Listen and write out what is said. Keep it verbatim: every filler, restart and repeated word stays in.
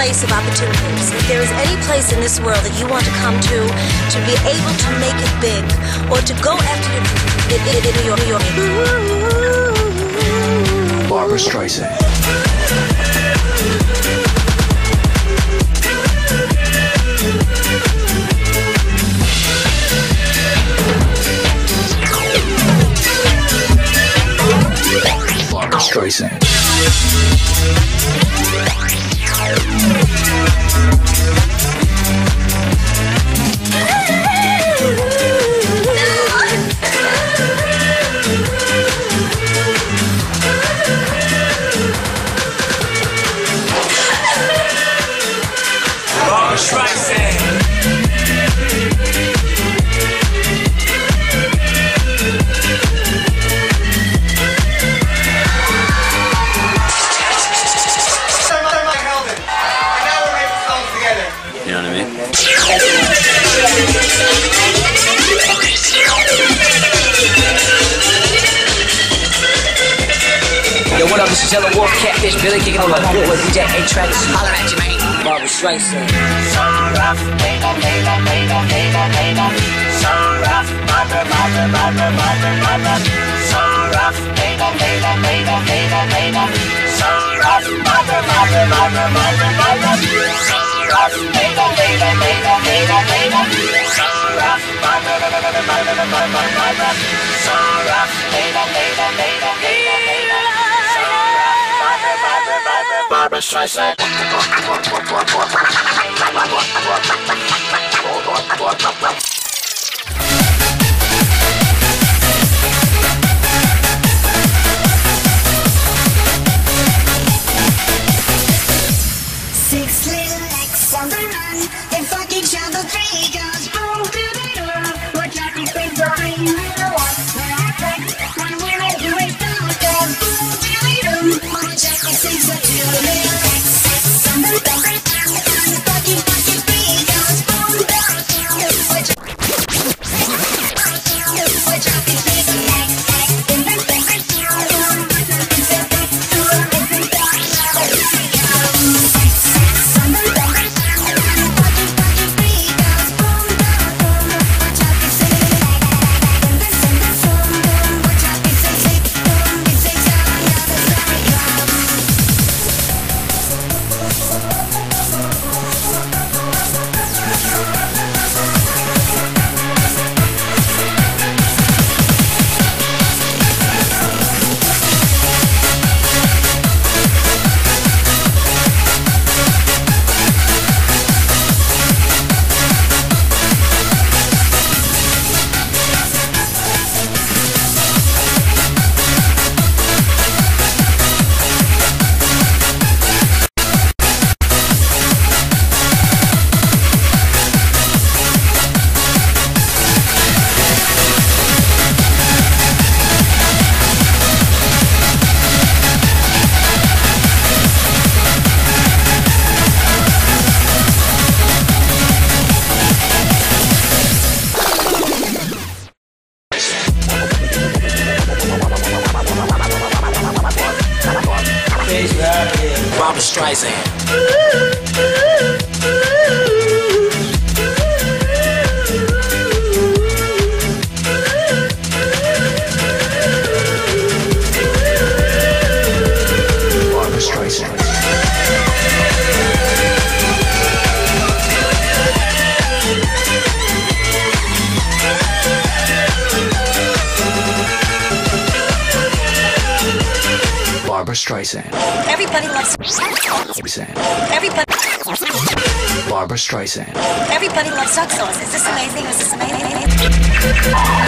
place of opportunities. If there is any place in this world that you want to come to, to be able to make it big, or to go after your dream, it, it, it, your, your, Barbra Streisand. Barbra Streisand. Barbra Streisand. You know what I mean? Yo, what up? This is Ella Wolf, Catfish, Billy kicking on my foot with D J A-Track. Holler at you, man. Barbra Streisand. So rough, baby, baby, baby, baby, baby. So rough, Barbra, Barbra, Barbra, Barbra, Barbra. So rough, baby, baby, baby, baby, baby. So rough, Barbra, Barbra, Barbra, Barbra, Barbra. So rough, baby, baby, baby, baby, baby. So rough, Barbra, Barbra, Barbra, Barbra, Barbra. So rough, baby, baby, baby, baby, baby. So rough, Barbra, Barbra, Barbra, Barbra Streisand. Six little legs on the run, they fuck each other, three girls, boom, doo-doo-doo. We're talking big boy, you know what? When I crack, when we make you wait down, girls, boom, doo-doo-doo. We're talking six or two little legs, six on the run, they fucking, fucking three girls, boom, doo-doo-doo. We're talking, we're talking big legs, legs, in the back, boom, we're talking big, big, boom, in the back, Barbra Streisand. Barbra Streisand. Barbra Streisand. Everybody loves Streisand. everybody. Barbra Streisand. Everybody loves duck sauce. Is this amazing? Is this amazing?